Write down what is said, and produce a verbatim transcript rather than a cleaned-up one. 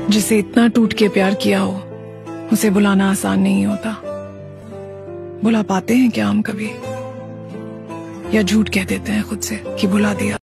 जिसे इतना टूट के प्यार किया हो उसे बुलाना आसान नहीं होता। बुला पाते हैं क्या हम कभी, या झूठ कह देते हैं खुद से कि बुला दिया।